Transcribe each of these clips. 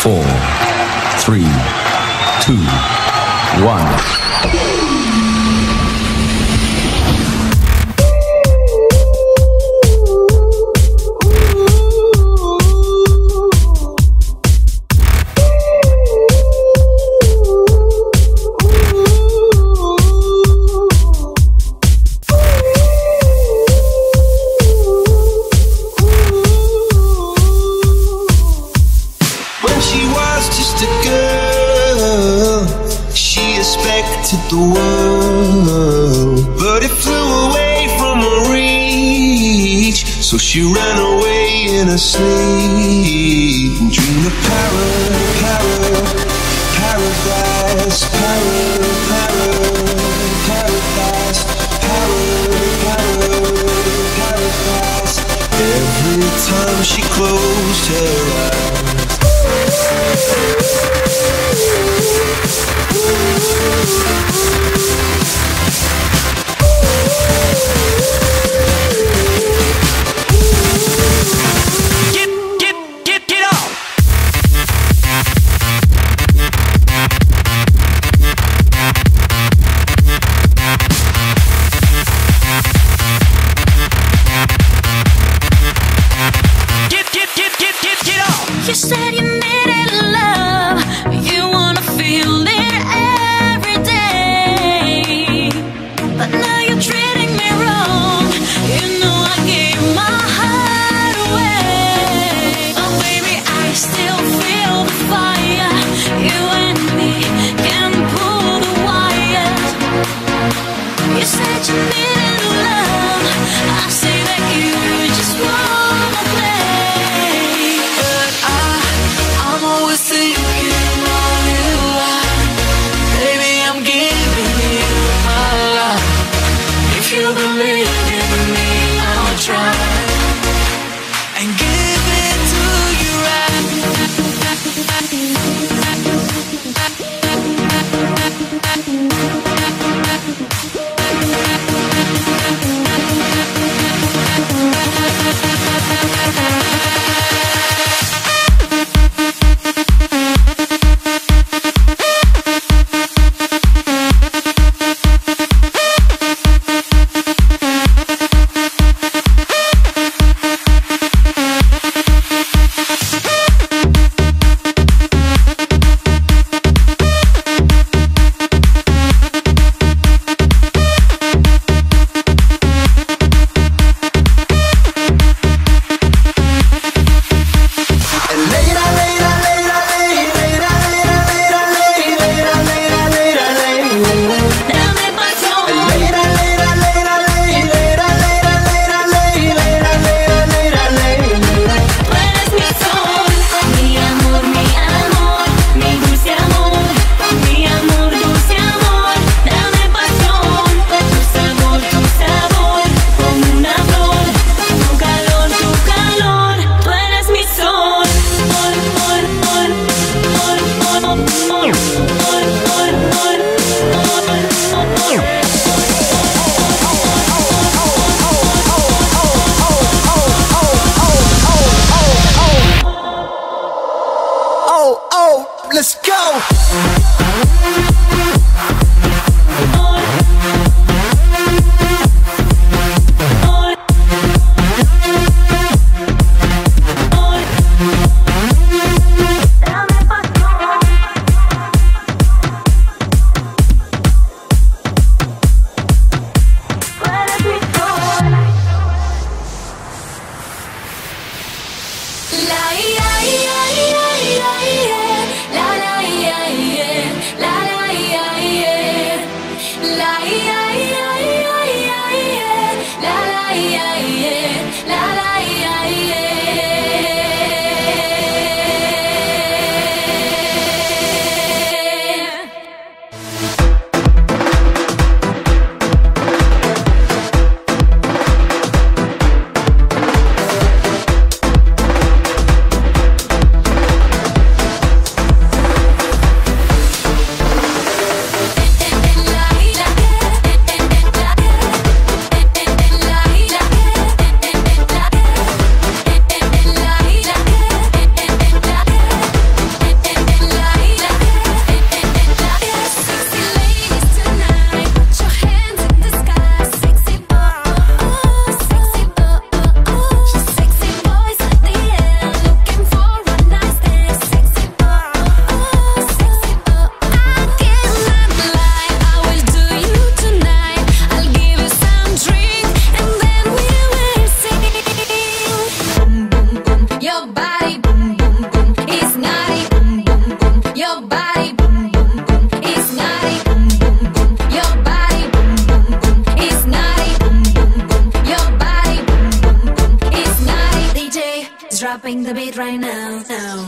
four, three, two, one. The world, but it flew away from her reach. So she ran away in her sleep and dreamed of paradise, paradise, paradise. Every time she closed her eyes. You said you needed love, you wanna feel it every day. But now you're treating me wrong, you know I gave my heart away. Oh baby, I still feel the fire, you and me can pull the wires. You said you needed love, I say that you just wanna play. I'm always dropping the beat right now.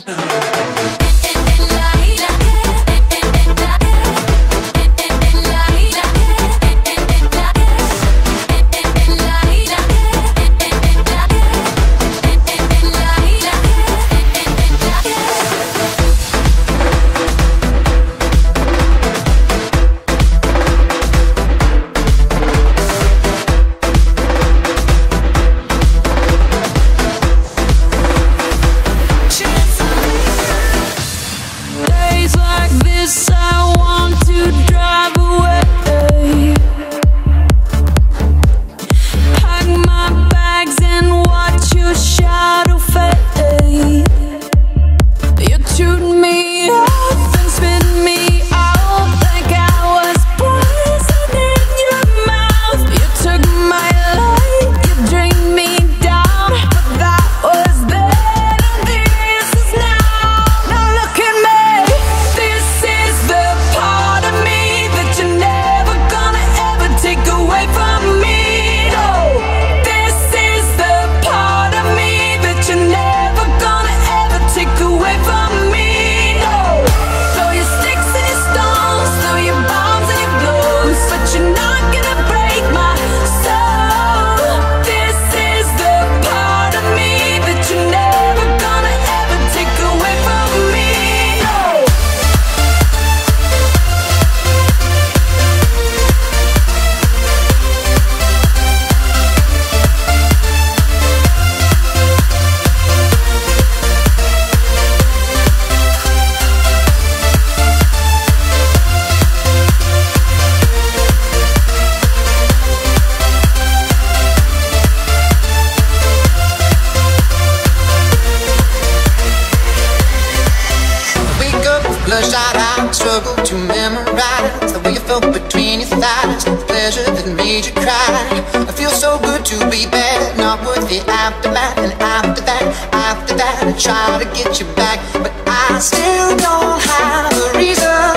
Bloodshot eyes struggle to memorize the way you felt between your thighs, the pleasure that made you cry. I feel so good to be bad, not worth the aftermath. And after that, I try to get you back, but I still don't have a reason,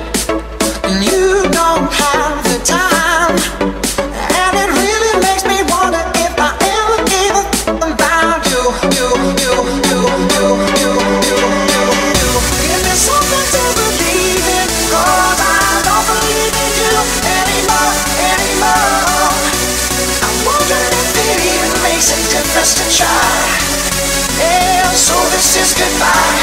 and you don't have the time. And it really makes me wonder if I ever gave a f*** about you. Give me something to believe in, 'cause I don't believe in you anymore. I'm wondering if it even makes a difference to try. Yeah, so this is goodbye.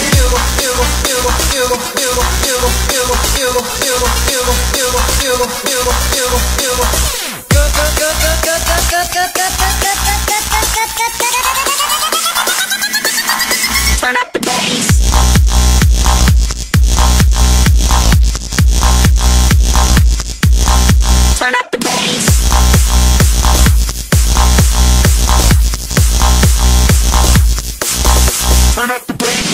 Turn up the bass. Turn up the bass. Turn up the bass.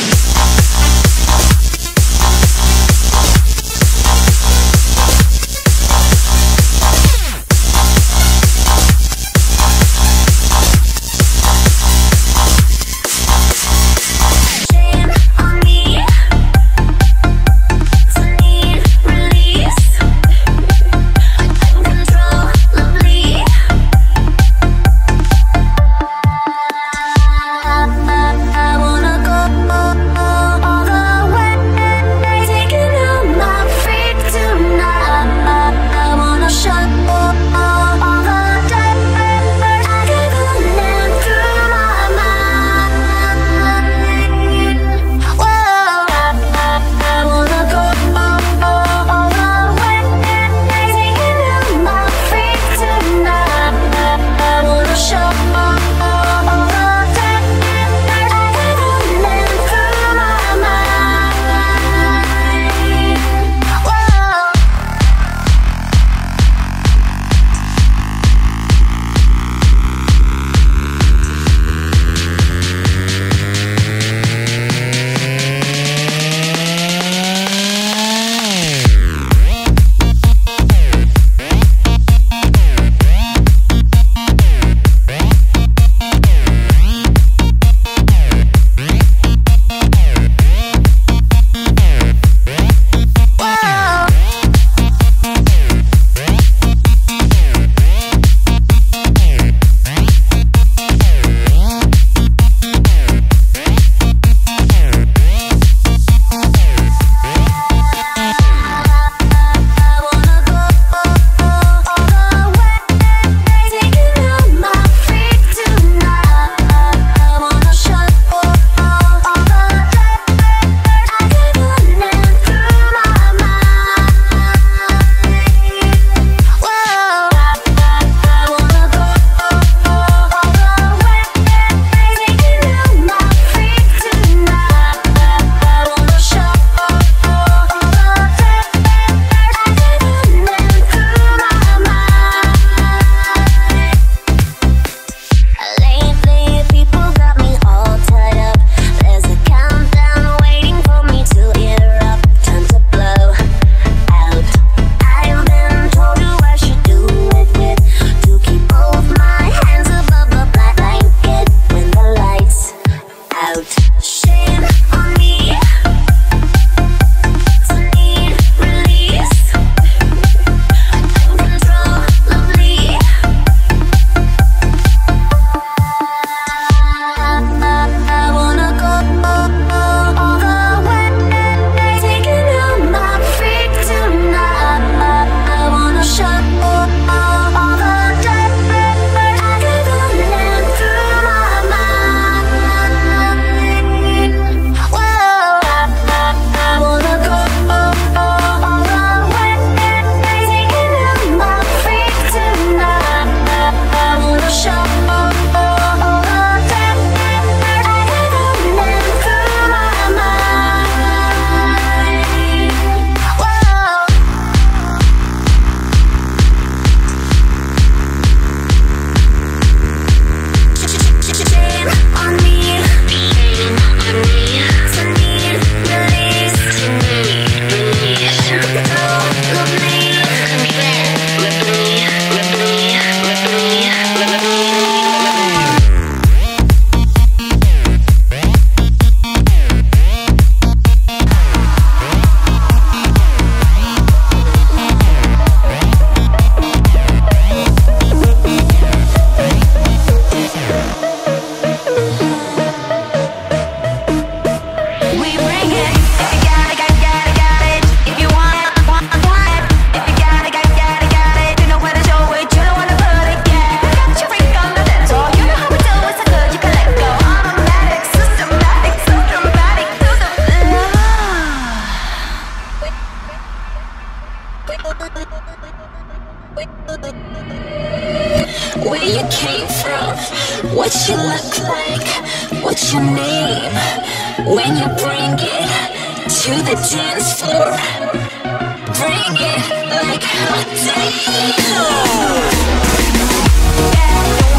what's your name? When you bring it to the dance floor, bring it like hot damn.